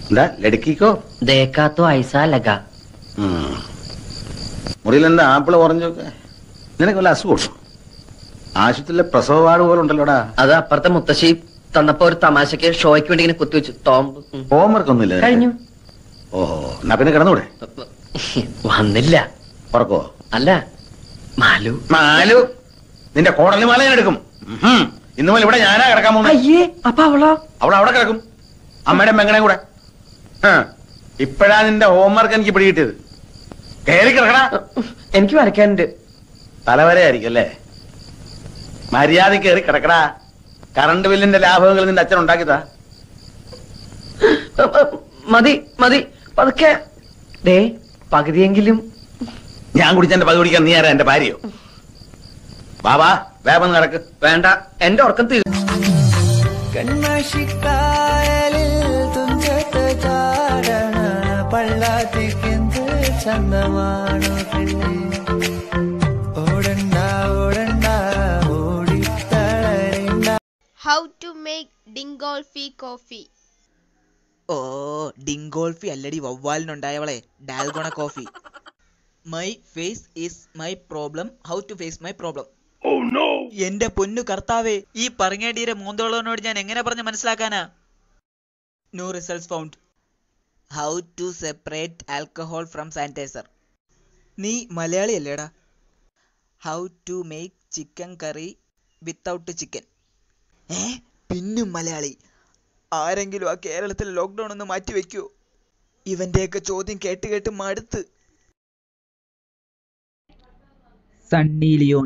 എന്താ ലടുക്കിക്കോ ദേക്കാത്തോ ഐസാ ലഗ. മുറിയിൽ എന്താ ആപ്പിള് ഓറഞ്ചൊക്കെ? നിനക്ക് വല്ല അസുഖം? ആശുപത്രിയിലെ പ്രസവ വാർഡ് പോലെ ഉണ്ടല്ലോടാ. അത് അപ്പുറത്തെ മുത്തശ്ശി തന്നപ്പോ ഒരു തമാശക്ക് ഷോയ്ക്ക് വേണ്ടി ഇങ്ങനെ കുത്തിവെച്ചു. ഹോംവർക്ക് ഒന്നുമില്ല കഴിഞ്ഞു. ഓഹോ, എന്നാ പിന്നെ കിടന്നൂടെ? വന്നില്ല. ഉറക്കോ? അല്ല, മാലു. മാലു നിന്റെ കോടലി മാല ഞാൻ എടുക്കും. ഇന്നു മുതൽ ഇവിടെ ഞാനാ കിടക്കാൻ പോകുന്നത്. അയ്യേ, അപ്പൊ അവിടെ കിടക്കും, അമ്മയുടെ മെങ്ങണേ കൂടെ. ഇപ്പഴാ നിന്റെ ഹോംവർക്ക് എനിക്ക് പിടികിട്ടിയത്. കയറി കിടക്കണ. എനിക്ക് വരയ്ക്കാനുണ്ട്. തലവരെയായിരിക്കും അല്ലേ? മര്യാദ കയറി കിടക്കടാ. കറണ്ട് ബില്ലിന്റെ ലാഭങ്ങൾ നിന്റെ അച്ഛൻ ഉണ്ടാക്കിയതാ. മതി മതി, പതുക്കെ. ദേ പകുതിയെങ്കിലും. ഞാൻ കുടിച്ചെന്റെ പകുതി കുടിക്കാൻ നീ ആരാ? എന്റെ ഭാര്യയോ? ബാബാ വേഗം നടക്ക്. വേണ്ട, എന്റെ ഉറക്കം തീർന്നു. How to make Dingolfi coffee? ഓ, ഡിങ്കോൾഫി അല്ലടി, വവ്വാലിനുണ്ടായവളെ. Dalgona coffee. My face is my problem, how to face my problem. എന്റെ പൊന്നു കർത്താവേ, ഈ പറങ്ങേടിയുടെ മൂന്തോളവനോട് ഞാൻ എങ്ങനെ പറഞ്ഞ് മനസ്സിലാക്കാനാ? No results found. How to separate alcohol from sanitiser. നീ മലയാളി അല്ലേടാ? How to make chicken curry without chicken. പിന്നും മലയാളി. ആരെങ്കിലും ആ കേരളത്തിലെ ലോക്ക്ഡൌൺ ഒന്ന് മാറ്റി വെക്കൂ. ഇവന്റെയൊക്കെ ചോദ്യം കേട്ട് കേട്ട് മടുത്ത്. സണ്ണി ലിയോൺ.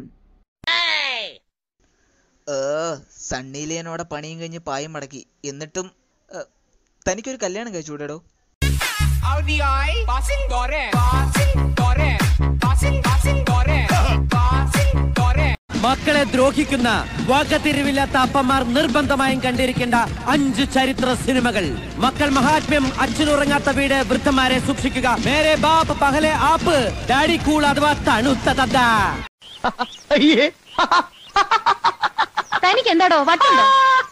സണ്ണി ലിയോനോടെ പണിയും കഴിഞ്ഞ് പായം മടക്കി. എന്നിട്ടും തനിക്കൊരു കല്യാണം കഴിച്ചുകൂടെടോ? മക്കളെ ദ്രോഹിക്കുന്ന വാക്കത്തിരിവില്ലാത്ത അപ്പന്മാർ നിർബന്ധമായും കണ്ടിരിക്കേണ്ട 5 ചരിത്ര സിനിമകൾ. മക്കൾ മഹാത്മ്യം, അച്ഛനുറങ്ങാത്ത വീട്, വൃദ്ധന്മാരെ സൂക്ഷിക്കുക, മേരെ ബാപ്പ് പഹലെ ആപ്പ്, ഡാഡി കൂൾ അഥവാ തണുത്ത തദ്ദ. തനിക്ക് എന്താടോ വട്ടുണ്ടോ?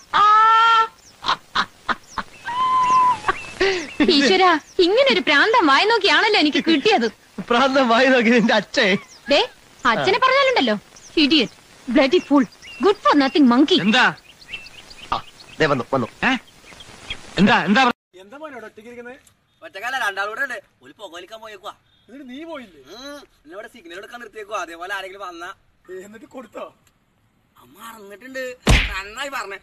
ഈശ്വര, ഇങ്ങനൊരു പ്രാന്തം വായി നോക്കിയാണല്ലോ എനിക്ക് കിട്ടിയത്. പ്രാന്തം വായി നോക്കി നിന്റെ അച്ഛൻ. അച്ഛനെ പറഞ്ഞാലുണ്ടല്ലോ, idiot, bloody fool, good for nothing monkey. എന്താ വന്നു എന്താ എന്താ എന്താ മോനോട് ഒറ്റയ്ക്കിരിക്കുന്നത്? ഒറ്റക്കാല രണ്ടാളൂടെ ഉണ്ട്. ഒരു പുകവലിക്കാൻ പോയേക്കുവാ. എന്നിട്ട് നീ പോയില്ലേ? ഇവിടെ സിഗ്നൽ എടുക്കാൻ നിർത്തിയേക്കുവാ. അതേപോലെ ആരെങ്കിലും വന്നാ എന്നിട്ട് കൊടുത്തോ? അമ്മ അറിഞ്ഞിട്ടുണ്ട്, നന്നായി പറഞ്ഞേ.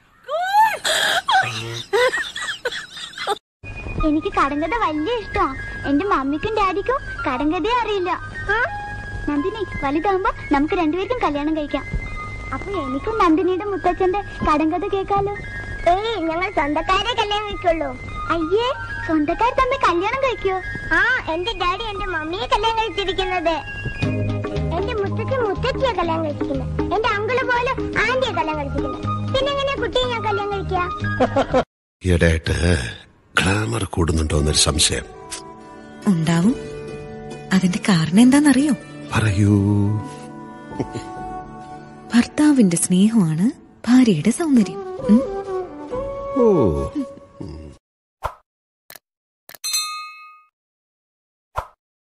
എനിക്ക് കടങ്കഥ വലിയ ഇഷ്ടാ. എന്റെ മമ്മിക്കും ഡാഡിക്കും കടങ്കഥയെ അറിയില്ല. നന്ദിനി, വലുതാകുമ്പോ നമുക്ക് രണ്ടുപേർക്കും കല്യാണം കഴിക്കാം. അപ്പൊ എനിക്കും നന്ദിനിയുടെ മുത്തച്ഛന്റെ കടങ്കഥ കേൾക്കാലോ? ഞങ്ങൾ സ്വന്തക്കാരെ കല്യാണം കഴിക്കുള്ളൂ. അയ്യേ, സ്വന്തക്കാർ തമ്മിൽ കല്യാണം കഴിക്കോ? എന്റെ ഡാഡി എന്റെ മമ്മിയെ കല്യാണം കഴിച്ചിരിക്കുന്നത്. എന്റെ മുത്തച്ഛൻ മുത്തച്ഛിയെ കല്യാണം കഴിച്ചിരിക്കുന്നത്. എന്റെ അങ്കിള് പോലും ആന്റിയെ കല്യാണം കഴിച്ചിരിക്കുന്നത്. പിന്നെ എങ്ങനെയാ കുട്ടിയെ ഞാൻ കല്യാണം കഴിക്കുക? ഈയിടെയായിട്ട് ഗ്ലാമർ കൂടുന്നുണ്ടോ എന്നൊരു സംശയം ഉണ്ടാവും. അതിന്റെ കാരണം എന്താണെന്നറിയോ? പറയൂ. ഭർത്താവിന്റെ സ്നേഹമാണ് ഭാര്യയുടെ സൗന്ദര്യം. ഓ